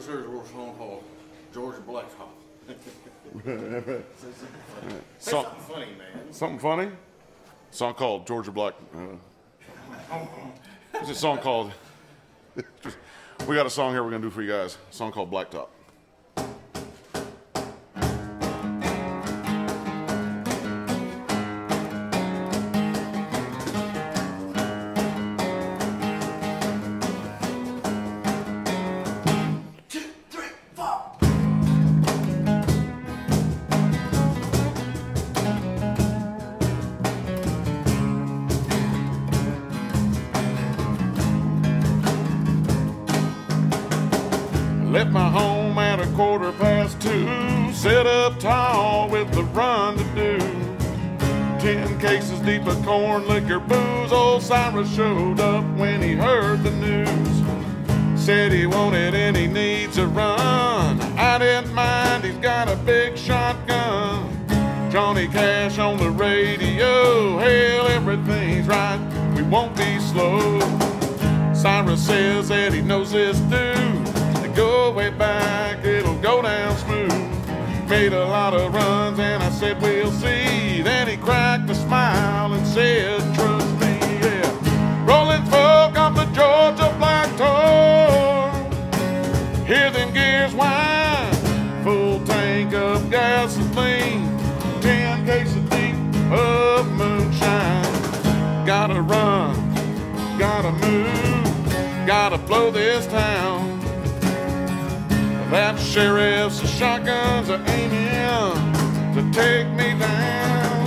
wish there was a little song called Georgia Blacktop. Say something funny, man. Something funny? A song called Georgia Black. It's a song called. We got a song here we're gonna do for you guys. A song called Blacktop. Left my home at 2:15, set up tall with the run to do. 10 cases deep of corn, liquor, booze. Old Cyrus showed up when he heard the news. Said he wanted and he needs a run. I didn't mind, he's got a big shotgun. Johnny Cash on the radio, hell, everything's right, we won't be slow. Cyrus says that he knows this dude. Go way back, it'll go down smooth. Made a lot of runs and I said we'll see. Then he cracked a smile and said trust me, yeah. Rolling folk off the Georgia Blacktop. Hear them gears whine. Full tank of gasoline, 10 cases deep of moonshine. Gotta run, gotta move, gotta blow this town. That sheriff's shotguns are aiming to take me down.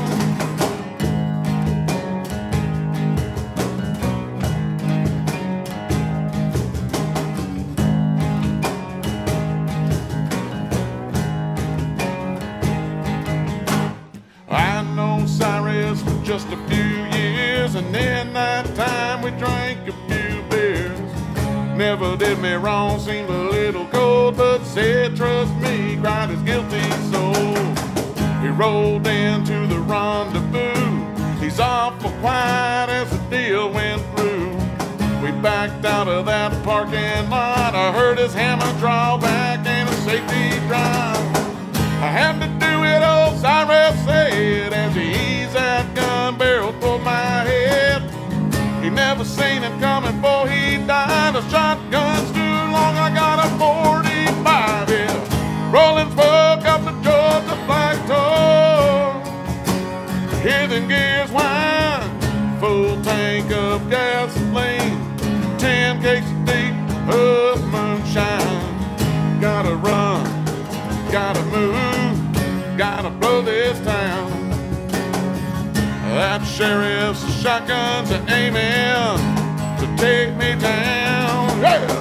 I know Cyrus for just a few years, and in that time we drank a few beers. Never did me wrong, seemed a little cold, but said trust me, cried his guilty soul. He rolled into the rendezvous. He's awful quiet as the deal went through. We backed out of that parking lot. I heard his hammer draw back and a safety drive. I had to do it, old Cyrus said, as he eased that gun barrel toward my head. He never seen it coming before he died. A shotgun's too long, I got a 45, yeah. Rolling smoke up the Georgia Blacktop. Hear them gears whine. Full tank of gasoline, 10 cases deep of moonshine. Gotta run, gotta move, gotta blow this town. That sheriff's shotguns are aiming to take me down. Yeah.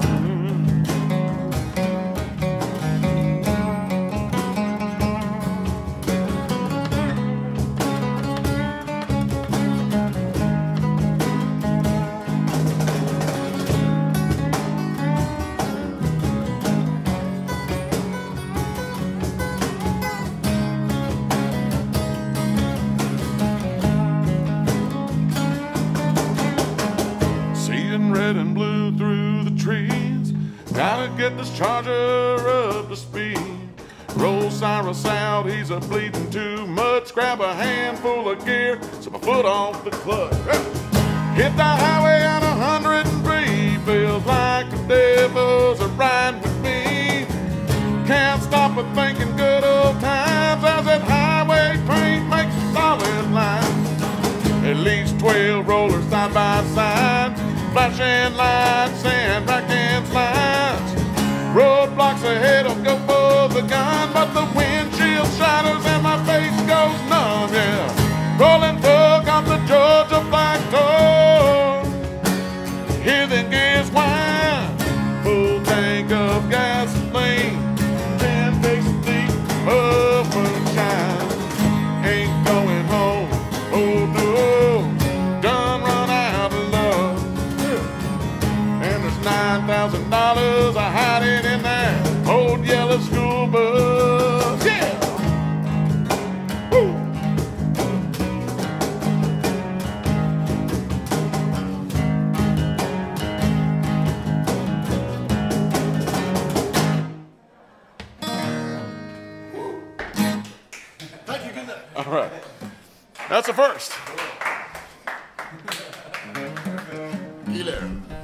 Red and blue through the trees. Gotta get this Charger up to speed. Roll Cyrus out, he's a bleeding too much. Grab a handful of gear, so my foot off the clutch. Hit the highway on 103. Feels like the devil's a ride with me. Can't stop but thinking good old times as that highway train makes a solid line. At least 12 rollers side by side. Flashing lights and backhand slides. Roadblocks ahead will go for the gun, but the windshield shatters and my face goes numb, yeah. Rolling folk off the Georgia Blacktop. Hear them gears whine. Full tank of gasoline, 10 cases deep of moonshine. Ain't going home, oh no. Done run out of love. And there's $9,000 I hide it in that old yellow school bus. Yeah! Woo! All right. That's a first. Killer.